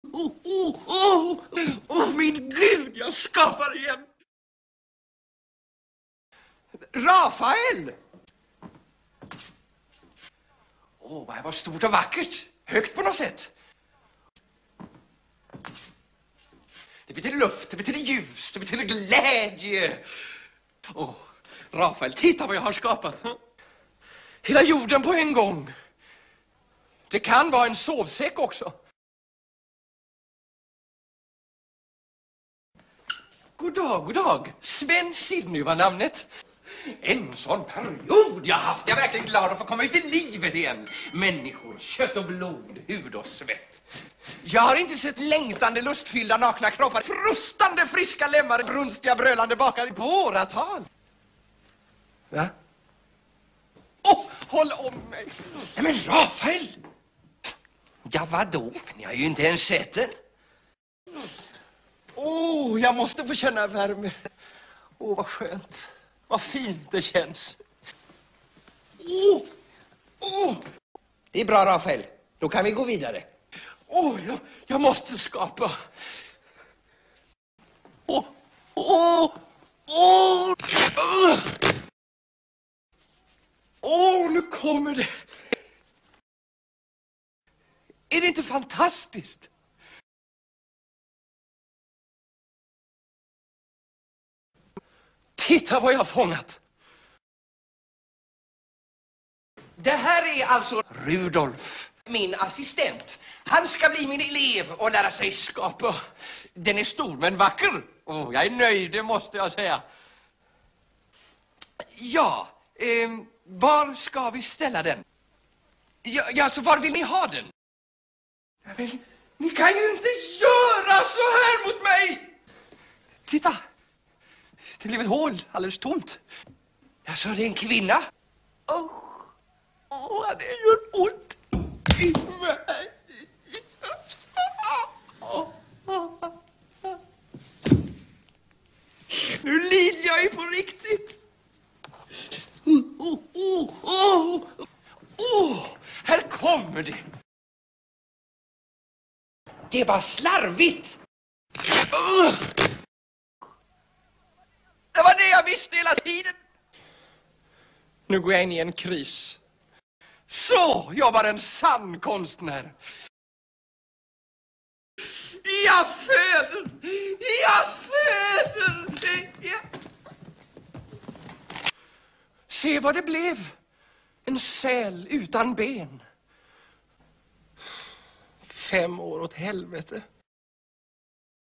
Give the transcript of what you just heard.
Min Gud, jag skapar igen. Rafael! Det var stort och vackert. Högt på något sätt. Det betyder luft, det betyder ljus, det betyder glädje. Rafael, titta vad jag har skapat. Hela jorden på en gång. Det kan vara en sovsäck också. God dag. Sven Sidney var namnet. En sån period jag haft. Jag är verkligen glad att få komma ut i livet igen. Människor, kött och blod, hud och svett. Jag har inte sett längtande, lustfyllda, nakna kroppar, frustande, friska lemmar, brunstiga, brölande bakar i åratal. Va? Håll om mig. Nej, men Rafael! Ja, vadå? Ni har ju inte ens sett den. Jag måste få känna värme. Vad skönt. Vad fint det känns. Det är bra, Rafael. Då kan vi gå vidare. Jag måste skapa. Nu kommer det. Är det inte fantastiskt? Titta vad jag har fångat. Det här är alltså Rudolf, min assistent. Han ska bli min elev och lära sig skapa. Den är stor men vacker. Jag är nöjd, det måste jag säga. Ja, var ska vi ställa den? Ja, alltså var vill ni ha den? Men, ni kan ju inte göra så här mot mig! Titta! Det blev ett hål, alldeles tomt. Jag sa det är en kvinna. Det gör ont i mig. Nu lider jag ju på riktigt. Här kommer det. Det var slarvigt. Det var det jag visste hela tiden. Nu går jag in i en kris. Så jobbar en sann konstnär. Jag föder. Se vad det blev. En säl utan ben. 5 år åt helvete.